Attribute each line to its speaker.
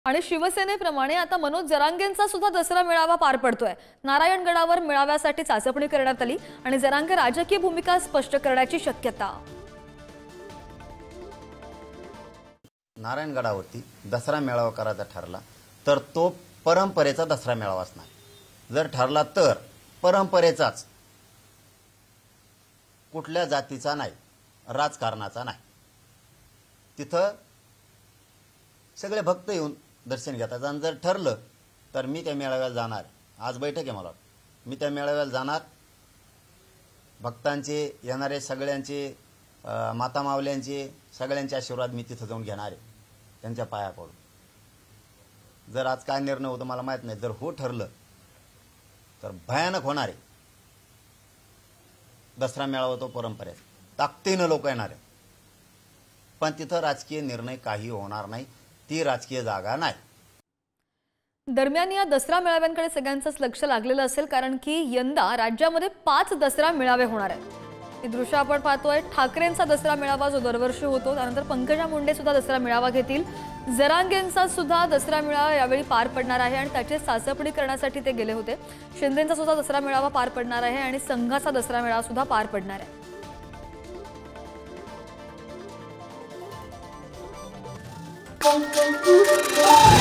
Speaker 1: आणि शिवसेनेप्रमाणे आता मनोज जरांगेंचा सुद्धा दसरा मेळावा पार पडतोय। नारायणगडावर मेळाव्यासाठी चाचपणी करण्यात आली आणि जरांगे राजकीय भूमिका स्पष्ट करण्याची शक्यता।
Speaker 2: नारायणगडावरती दसरा मेळावा करायचा ठरला तर तो परंपरेचा दसरा मेळावाच नाही। जर ठरला तर परंपरेचाच, कुठल्या जातीचा नाही, राजकारणाचा नाही। तिथं सगळे भक्त येऊन दर्शन घेतात आणि जर ठरलं तर मी त्या मेळाव्याला जाणार। आज बैठक आहे मला, मी त्या मेळाव्याला जाणार। भक्तांचे येणारे सगळ्यांचे, माता मावल्यांचे सगळ्यांचे आशीर्वाद मी तिथं जाऊन घेणार आहे, त्यांच्या पाया पडून। जर आज काय निर्णय होतो मला माहित नाही, जर हो ठरलं तर भयानक होणार आहे। दसरा मेळावा तो परंपरेत ताकदीनं लोक येणार आहे, पण तिथं राजकीय निर्णय काही होणार नाही, ती राजकीय जागा नाही।
Speaker 1: दरम्यान या दसरा मेळाव्यांकडे सगळ्यांचंच लक्ष लागलेलं असेल, कारण की यंदा राज्यामध्ये 5 दसरा मेळावे होणार आहेत। ही दृश्य आपण पाहतोय। ठाकरेंचा दसरा मेळावा जो दरवर्षी होतो, त्यानंतर पंकजा मुंडे सुद्धा दसरा मेळावा घेतील। जरांगेंचा सुद्धा दसरा मेळावा यावेळी पार पडणार आहे आणि त्याची चाचपणी करण्यासाठी ते गेले होते। शिंदेंचा सुद्धा दसरा मेळावा पार पडणार आहे आणि संघाचा दसरा मेळावा सुद्धा पार पडणार आहे।